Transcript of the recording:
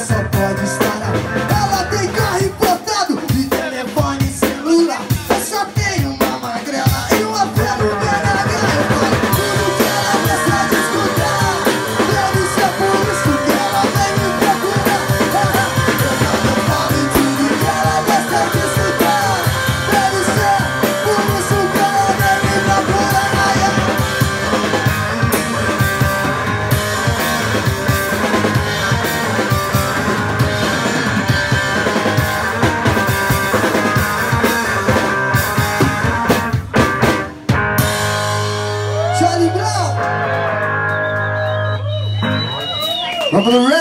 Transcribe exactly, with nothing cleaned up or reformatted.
só pode estar a... Ela tem carro importado e telefone celular. Eu só tenho uma magrela e uma fé no B N H. Eu falo tudo que ela gosta de escutar. Deve ser por isso que ela vem me procurar. Eu não falo tudo que ela gosta de escutar. Deve ser por isso que ela vem me procurar. Charlie Brown. Vamos pro